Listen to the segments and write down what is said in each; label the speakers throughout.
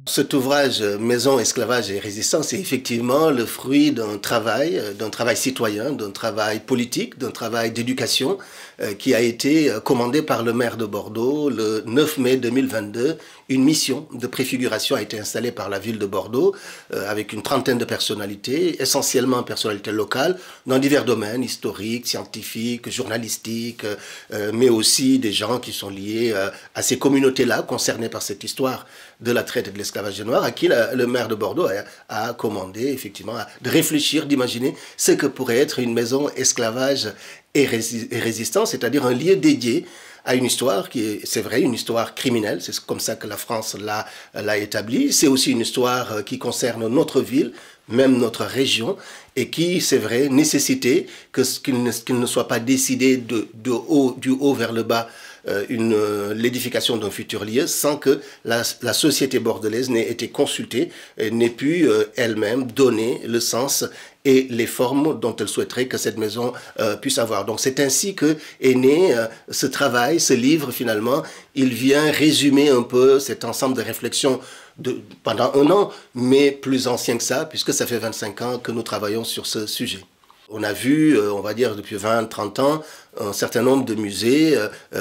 Speaker 1: Cet ouvrage Maison, esclavage et résistance est effectivement le fruit d'un travail citoyen, d'un travail politique, d'un travail d'éducation qui a été commandé par le maire de Bordeaux le 9 mai 2022. Une mission de préfiguration a été installée par la ville de Bordeaux avec une trentaine de personnalités, essentiellement personnalités locales, dans divers domaines, historiques, scientifiques, journalistiques, mais aussi des gens qui sont liés à ces communautés-là concernées par cette histoire de la traite et de l'esclavage des Noirs, à qui le maire de Bordeaux a commandé effectivement de réfléchir, d'imaginer ce que pourrait être une maison esclavage et résistance, c'est-à-dire un lieu dédié à une histoire qui est, c'est vrai, une histoire criminelle, c'est comme ça que la France l'a établie. C'est aussi une histoire qui concerne notre ville, même notre région, et qui, c'est vrai, nécessitait qu'il ne soit pas décidé du haut vers le bas l'édification d'un futur lieu sans que la société bordelaise n'ait été consultée, n'ait pu elle-même donner le sens et les formes dont elle souhaiterait que cette maison puisse avoir. Donc c'est ainsi que est né ce travail, ce livre finalement. Il vient résumer un peu cet ensemble de réflexions pendant un an, mais plus ancien que ça, puisque ça fait 25 ans que nous travaillons sur ce sujet. On a vu, on va dire depuis 20-30 ans, un certain nombre de musées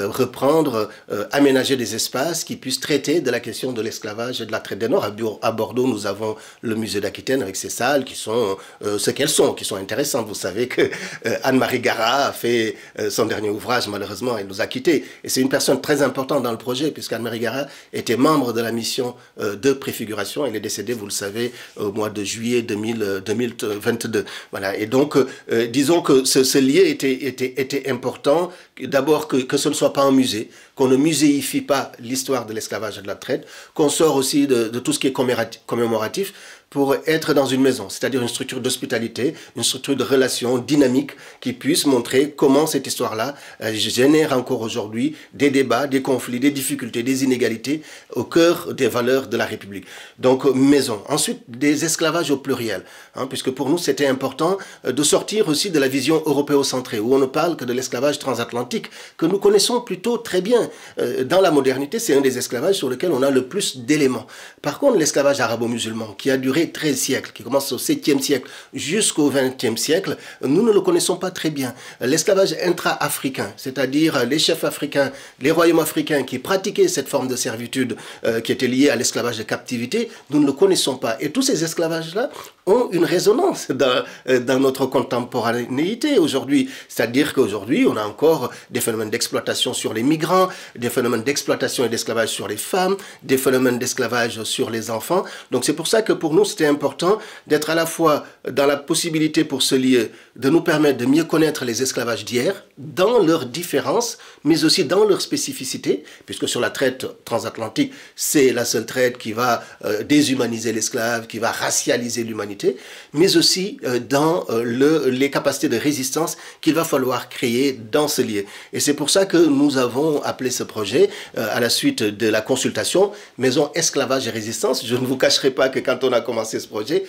Speaker 1: aménager des espaces qui puissent traiter de la question de l'esclavage et de la traite des Noirs. À Bordeaux, nous avons le musée d'Aquitaine avec ses salles qui sont ce qu'elles sont, qui sont intéressantes. Vous savez que Anne-Marie Gara a fait son dernier ouvrage, malheureusement, elle nous a quittés. Et c'est une personne très importante dans le projet, puisqu'Anne-Marie Gara était membre de la mission de préfiguration. Elle est décédée, vous le savez, au mois de juillet 2022. Voilà. Et donc, disons que ce lieu était important, d'abord que ce ne soit pas un musée, qu'on ne muséifie pas l'histoire de l'esclavage et de la traite, qu'on sort aussi de tout ce qui est commémoratif pour être dans une maison, c'est-à-dire une structure d'hospitalité, une structure de relations dynamique qui puisse montrer comment cette histoire-là génère encore aujourd'hui des débats, des conflits, des difficultés, des inégalités au cœur des valeurs de la République. Donc maison. Ensuite, des esclavages au pluriel, puisque pour nous c'était important de sortir aussi de la vision européocentrée, où on ne parle que de l'esclavage transatlantique, que nous connaissons plutôt très bien. Dans la modernité, c'est un des esclavages sur lequel on a le plus d'éléments. Par contre, l'esclavage arabo-musulman, qui a duré 13 siècles, qui commence au 7e siècle jusqu'au 20e siècle, nous ne le connaissons pas très bien. L'esclavage intra-africain, c'est-à-dire les chefs africains, les royaumes africains qui pratiquaient cette forme de servitude qui était liée à l'esclavage de captivité, nous ne le connaissons pas. Et tous ces esclavages-là ont une résonance dans notre contemporanéité aujourd'hui. C'est-à-dire qu'aujourd'hui, on a encore des phénomènes d'exploitation sur les migrants, des phénomènes d'exploitation et d'esclavage sur les femmes, des phénomènes d'esclavage sur les enfants. Donc c'est pour ça que pour nous, c'était important d'être à la fois dans la possibilité pour ce lieu de nous permettre de mieux connaître les esclavages d'hier, dans leurs différences, mais aussi dans leur spécificité, puisque sur la traite transatlantique, c'est la seule traite qui va déshumaniser l'esclave, qui va racialiser l'humanité, mais aussi dans les capacités de résistance qu'il va falloir créer dans ce lieu. Et c'est pour ça que nous avons appelé ce projet, à la suite de la consultation, Maison Esclavage et Résistance. Je ne vous cacherai pas que quand on a commencé ce projet,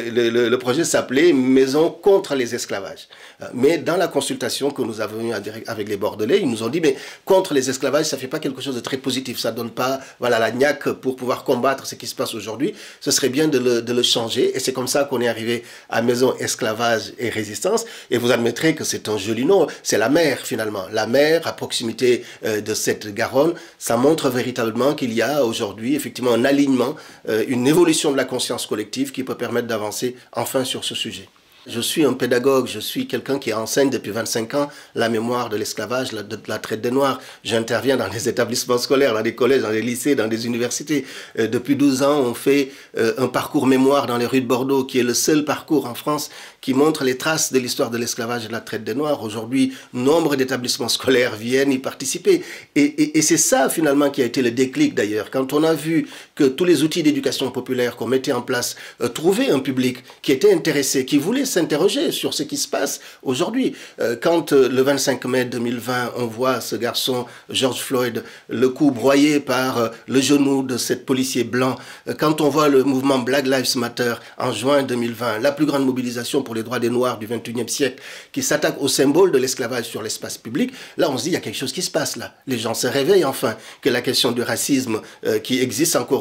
Speaker 1: le projet s'appelait Maison contre les esclavages. Mais dans la consultation que nous avons eue avec les Bordelais, ils nous ont dit, mais contre les esclavages, ça ne fait pas quelque chose de très positif, ça ne donne pas la niaque pour pouvoir combattre ce qui se passe aujourd'hui, ce serait bien de le changer. Et c'est comme ça qu'on est arrivé à Maison Esclavage et Résistance. Et vous admettrez que c'est un joli nom, c'est la mer finalement. La mer à proximité de cette Garonne, ça montre véritablement qu'il y a aujourd'hui effectivement un alignement, une évolution de la conscience collective qui peut permettre d'avancer enfin sur ce sujet. Je suis un pédagogue, je suis quelqu'un qui enseigne depuis 25 ans la mémoire de l'esclavage, de la traite des Noirs. J'interviens dans les établissements scolaires, dans les collèges, dans les lycées, dans les universités. Depuis 12 ans, on fait un parcours mémoire dans les rues de Bordeaux, qui est le seul parcours en France qui montre les traces de l'histoire de l'esclavage et de la traite des Noirs. Aujourd'hui, nombre d'établissements scolaires viennent y participer. Et c'est ça, finalement, qui a été le déclic, d'ailleurs. Quand on a vu que tous les outils d'éducation populaire qu'on mettait en place trouvaient un public qui était intéressé, qui voulait s'interroger sur ce qui se passe aujourd'hui. Quand le 25 mai 2020, on voit ce garçon, George Floyd, le cou broyé par le genou de cet policier blanc, quand on voit le mouvement Black Lives Matter en juin 2020, la plus grande mobilisation pour les droits des Noirs du 21e siècle, qui s'attaque au symbole de l'esclavage sur l'espace public, là on se dit il y a quelque chose qui se passe là. Les gens se réveillent enfin, que la question du racisme qui existe encore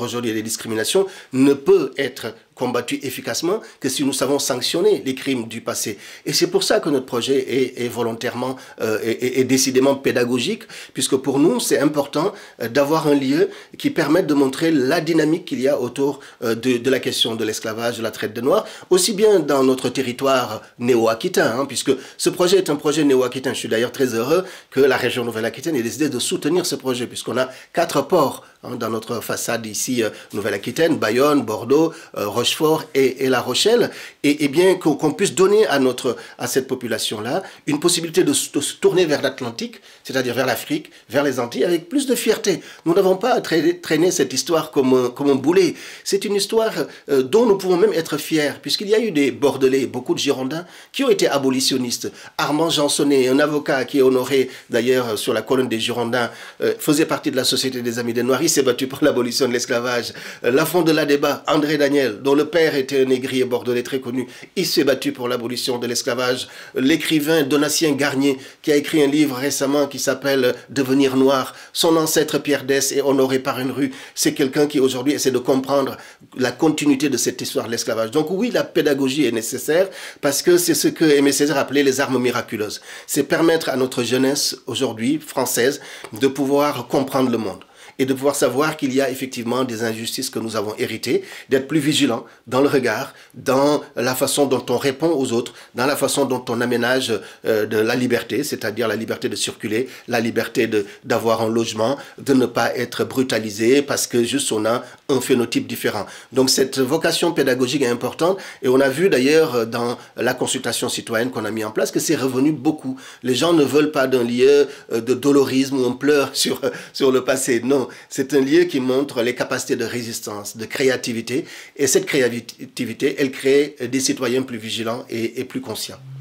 Speaker 1: aujourd'hui et les discriminations ne peut être combattu efficacement que si nous savons sanctionner les crimes du passé. Et c'est pour ça que notre projet est volontairement et décidément pédagogique, puisque pour nous, c'est important d'avoir un lieu qui permette de montrer la dynamique qu'il y a autour de la question de l'esclavage, de la traite des Noirs, aussi bien dans notre territoire néo-aquitain, puisque ce projet est un projet néo-aquitain. Je suis d'ailleurs très heureux que la région Nouvelle-Aquitaine ait décidé de soutenir ce projet, puisqu'on a 4 ports dans notre façade ici, Nouvelle-Aquitaine, Bayonne, Bordeaux, Rochefort et La Rochelle, et bien qu'on puisse donner à cette population-là une possibilité de se tourner vers l'Atlantique, c'est-à-dire vers l'Afrique, vers les Antilles, avec plus de fierté. Nous n'avons pas à traîner cette histoire comme un boulet. C'est une histoire dont nous pouvons même être fiers, puisqu'il y a eu des Bordelais, beaucoup de Girondins, qui ont été abolitionnistes. Armand Jansonnet, un avocat qui est honoré d'ailleurs sur la colonne des Girondins, faisait partie de la Société des Amis des Noirs. Il s'est battu pour l'abolition de l'esclavage. Lafond de la Débat, André Daniel, dont le père était un négrier bordelais très connu, il s'est battu pour l'abolition de l'esclavage. L'écrivain Donatien Garnier, qui a écrit un livre récemment qui s'appelle Devenir noir, son ancêtre Pierre Dès est honoré par une rue. C'est quelqu'un qui aujourd'hui essaie de comprendre la continuité de cette histoire de l'esclavage. Donc oui, la pédagogie est nécessaire parce que c'est ce que Aimé Césaire appelait les armes miraculeuses. C'est permettre à notre jeunesse aujourd'hui française de pouvoir comprendre le monde et de pouvoir savoir qu'il y a effectivement des injustices que nous avons héritées, d'être plus vigilants dans le regard, dans la façon dont on répond aux autres, dans la façon dont on aménage de la liberté, c'est-à-dire la liberté de circuler, la liberté d'avoir un logement, de ne pas être brutalisé parce que juste on a un phénotype différent. Donc cette vocation pédagogique est importante et on a vu d'ailleurs dans la consultation citoyenne qu'on a mis en place que c'est revenu beaucoup. Les gens ne veulent pas d'un lieu de dolorisme où on pleure sur le passé. Non, c'est un lieu qui montre les capacités de résistance, de créativité. Et cette créativité, elle crée des citoyens plus vigilants et plus conscients.